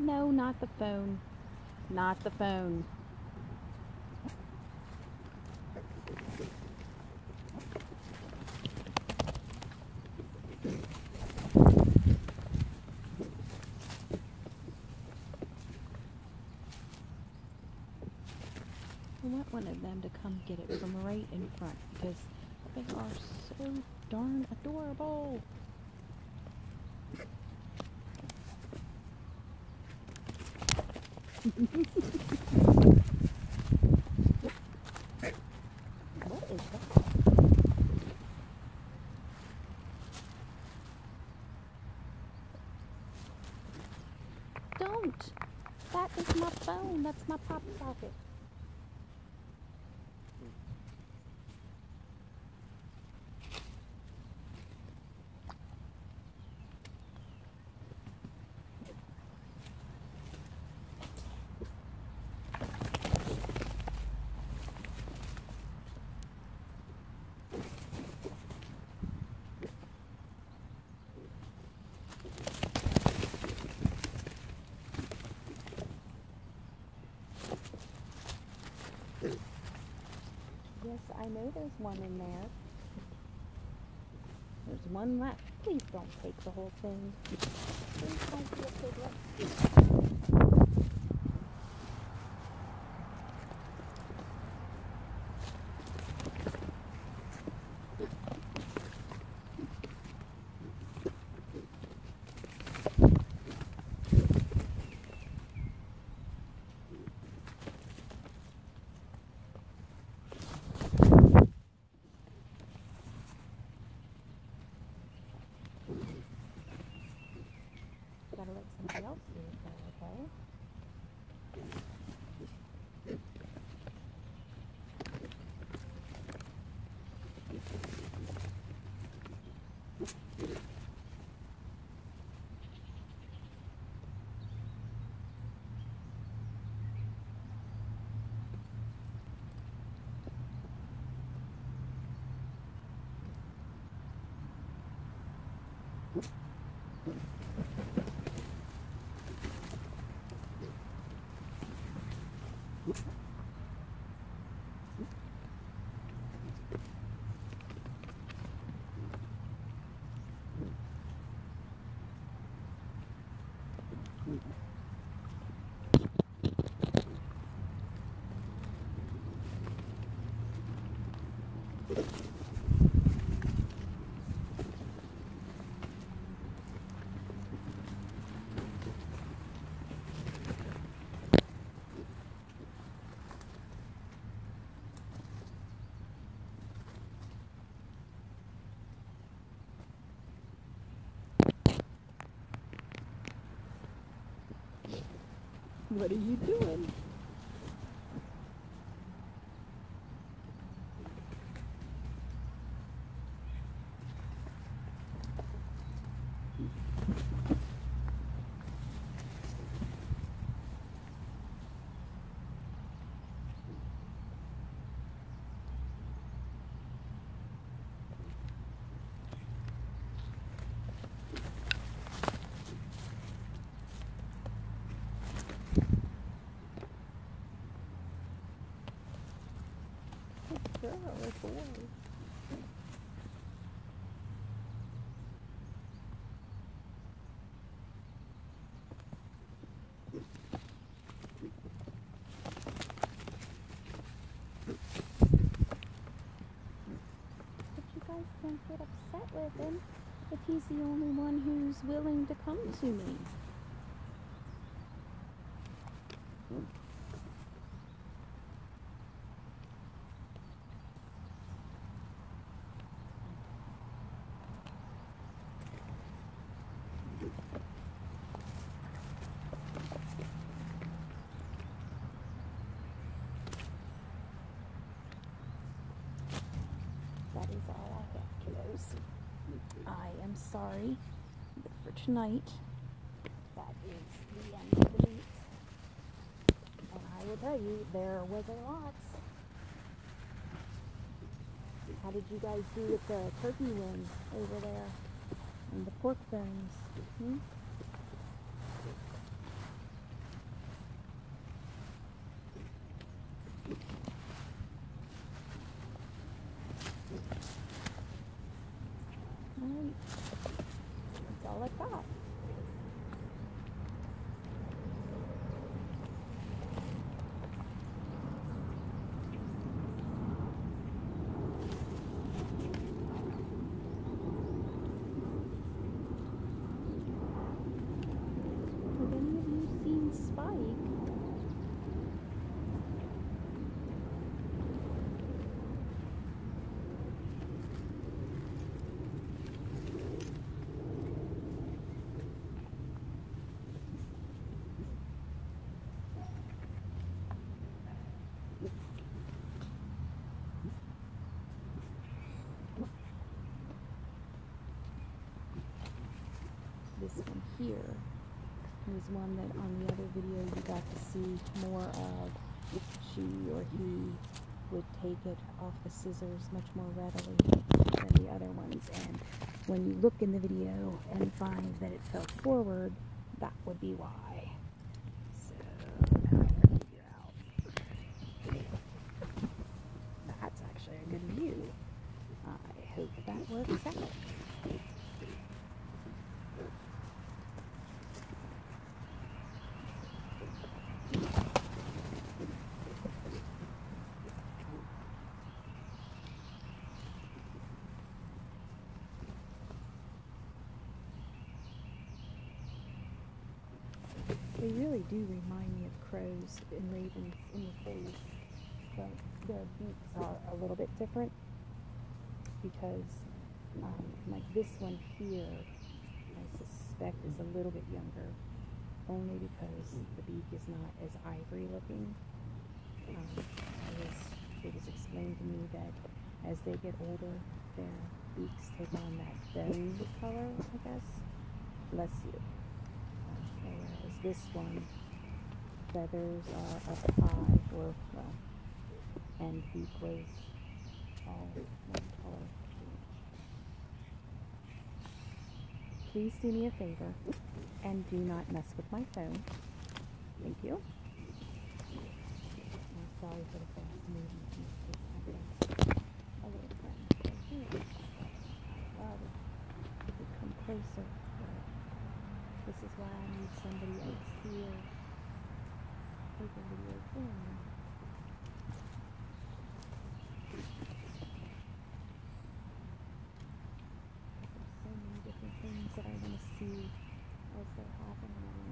No, not the phone. Not the phone. I want one of them to come get it from right in front because they are so darn adorable. What is that? Don't! That is my phone. That's my pop socket. Yes, I know there's one in there. There's one left. Please don't take the whole thing. Please don't be a piglet. Gotta let somebody else do it though, okay? What are you doing? Good girl or boy? But you guys can't get upset with him if he's the only one who's willing to come to me. That is all I have, kiddos. I am sorry, but for tonight, that is the end of the meet. And I will tell you, there was a lot. How did you guys do with the turkey wings over there? And the pork bones? that? Have any of you seen Spike? This one here was one that on the other video you got to see more of. She or he would take it off the scissors much more readily than the other ones, and when you look in the video and find that it fell forward, that would be why. So now I gotta figure out. That's actually a good view. I hope that works out. They really do remind me of crows and ravens in the face, but their beaks are a little bit different because, like this one here, I suspect is a little bit younger, only because the beak is not as ivory looking. It was explained to me that as they get older, their beaks take on that bone color, I guess. Bless you. Whereas this one, feathers are up high, or, well, and beak was all one color. Please do me a favor and do not mess with my phone. Thank you. I'm sorry for the fast movement. I've got a little friend right here. If you come closer, this is why I need somebody else here. Take a video film.